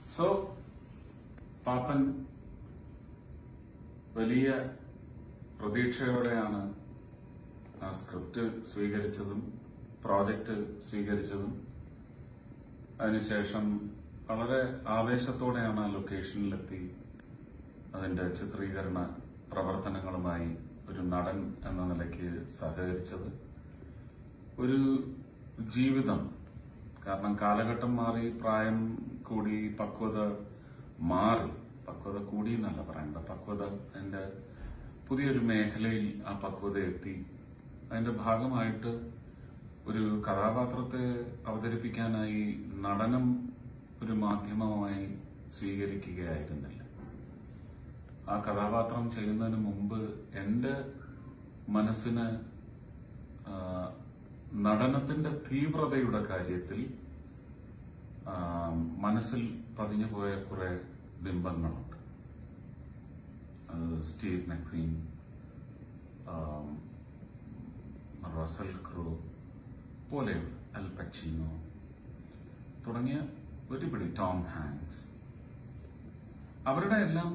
So പാപ്പൻ വലിയ പ്രതീക്ഷയോടെയാണ് ആ സ്ക്രിപ്റ്റ് സ്വീകരിച്ചതും പ്രോജക്റ്റ് സ്വീകരിച്ചതും. അതിനുശേഷം വളരെ ആവേശത്തോടെയാണ് ആ ലൊക്കേഷനിലെത്തി അതിന്റെ ചിത്രീകരണ പ്രവർത്തനങ്ങളുമായി ഒരു നടൻ എന്ന നിലയ്ക്ക് സഹകരിച്ചത്. ഒരു ജീവിതം, കാരണം കാലഘട്ടം മാറി, പ്രായം കൂടി, പക്വത മാറി. പക്വത കൂടി എന്നല്ല പറയണ്ട, പക്വത അതിന്റെ പുതിയൊരു മേഖലയിൽ ആ പക്വത എത്തി. അതിന്റെ ഭാഗമായിട്ട് ഒരു കഥാപാത്രത്തെ അവതരിപ്പിക്കാനായി നടനം ഒരു മാധ്യമമായി സ്വീകരിക്കുകയായിരുന്നില്ല. ആ കഥാപാത്രം ചെയ്യുന്നതിന് മുമ്പ് എന്റെ മനസ്സിന് നടനത്തിന്റെ തീവ്രതയുടെ കാര്യത്തിൽ മനസ്സിൽ പതിഞ്ഞുപോയ കുറെ ബിംബങ്ങളുണ്ട്. സ്റ്റീവ് മെക്വീൻ, റസൽ ക്രോ പോലെയുള്ള അൽ പച്ചീനോ തുടങ്ങിയ ഒരുപിടി, ടോം ഹാങ്ക്സ്, അവരുടെ എല്ലാം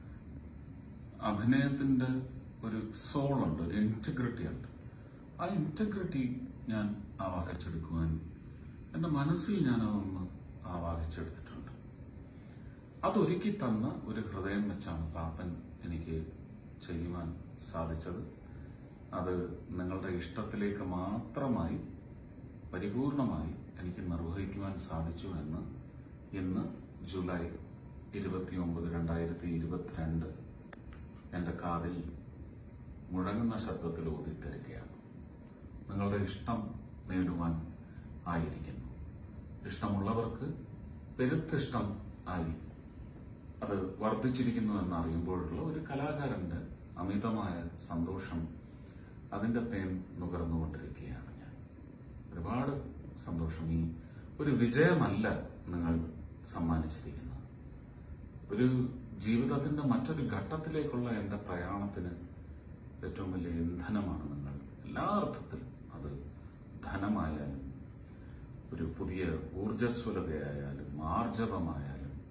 അഭിനയത്തിന്റെ ഒരു സോളുണ്ട്, ഒരു ഇന്റഗ്രിറ്റി ഉണ്ട്. ആ ഇന്റഗ്രിറ്റി ഞാൻ ആവാഹിച്ചെടുക്കുവാൻ എന്റെ മനസ്സിൽ ഞാൻ അതൊന്ന് ആവാഹിച്ചെടുത്തിട്ടുണ്ട്. അതൊരുക്കി തന്ന ഒരു ഹൃദയം വെച്ചാണ് പാപ്പൻ എനിക്ക് ചെയ്യുവാൻ സാധിച്ചത്. അത് നിങ്ങളുടെ ഇഷ്ടത്തിലേക്ക് മാത്രമായി പരിപൂർണമായി എനിക്ക് നിർവഹിക്കുവാൻ സാധിച്ചു എന്ന് ഇന്ന് ജൂലൈ 29, 2022 എന്റെ കാതിൽ മുഴങ്ങുന്ന ശബ്ദത്തിൽ ഓതിത്തരികയാണ്. നിങ്ങളുടെ ഇഷ്ടം നേടുവാൻ ആയിരിക്കുന്നു. ഇഷ്ടമുള്ളവർക്ക് പെരുത്തിഷ്ടം ആയി അത് വർദ്ധിച്ചിരിക്കുന്നു എന്നറിയുമ്പോഴുള്ള ഒരു കലാകാരന്റെ അമിതമായ സന്തോഷം, അതിന്റെ തേൻ നുകർന്നുകൊണ്ടിരിക്കുകയാണ് ഞാൻ. ഒരുപാട് സന്തോഷം. ഈ ഒരു വിജയമല്ല നിങ്ങൾ സമ്മാനിച്ചിരിക്കുന്നത്, ഒരു ജീവിതത്തിന്റെ മറ്റൊരു ഘട്ടത്തിലേക്കുള്ള എന്റെ പ്രയാണത്തിന് ഏറ്റവും വലിയ ഇന്ധനമാണ് നിങ്ങൾ. എല്ലാ അർത്ഥത്തിലും, അത് ധനമായാലും ഒരു പുതിയ ഊർജസ്വലതയായാലും ആർജവമായാലും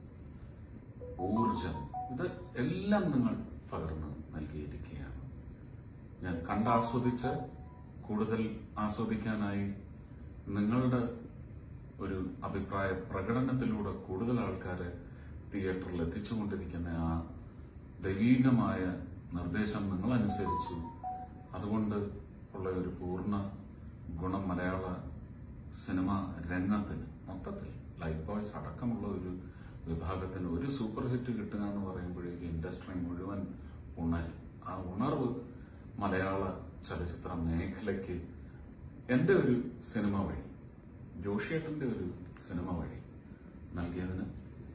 ഊർജം, ഇത് എല്ലാം നിങ്ങൾ പകർന്ന് നൽകിയിരിക്കുകയാണ്. ഞാൻ കണ്ടാസ്വദിച്ച് കൂടുതൽ ആസ്വദിക്കാനായി നിങ്ങളുടെ ഒരു അഭിപ്രായ പ്രകടനത്തിലൂടെ കൂടുതൽ ആൾക്കാരെ തിയേറ്ററിൽ എത്തിച്ചുകൊണ്ടിരിക്കുന്ന ആ ദൈവീകമായ നിർദ്ദേശം നിങ്ങൾ അനുസരിച്ചു. അതുകൊണ്ട് ഉള്ള ഒരു പൂർണ്ണ ഗുണം മലയാള സിനിമ രംഗത്തിന് മൊത്തത്തിൽ, ലൈഫ് ബോയ്സ് അടക്കമുള്ള ഒരു വിഭാഗത്തിന് ഒരു സൂപ്പർ ഹിറ്റ് കിട്ടുക എന്ന് പറയുമ്പോഴേക്കും ഇൻഡസ്ട്രി മുഴുവൻ ഉണരും. ആ ഉണർവ് മലയാള ചലച്ചിത്ര മേഖലയ്ക്ക് എന്റെ ഒരു സിനിമ വഴി, ജോഷിയേട്ടന്റെ ഒരു സിനിമ വഴി നൽകിയതിന്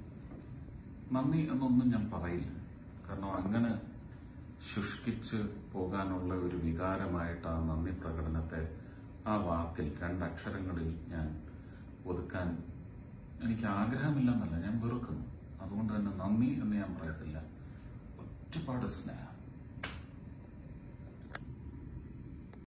നന്ദി എന്നൊന്നും ഞാൻ പറയില്ല. കാരണം അങ്ങനെ ശുഷ്കിച്ച് പോകാനുള്ള ഒരു വികാരമായിട്ട് ആ നന്ദി പ്രകടനത്തെ ആ വാക്കിൽ, രണ്ടക്ഷരങ്ങളിൽ ഞാൻ ഒതുക്കാൻ എനിക്ക് ആഗ്രഹമില്ലെന്നല്ല, ഞാൻ വെറുക്കുന്നു. അതുകൊണ്ട് തന്നെ നന്ദി എന്ന് ഞാൻ പറയത്തില്ല, ഒരുപാട് സ്നേഹം.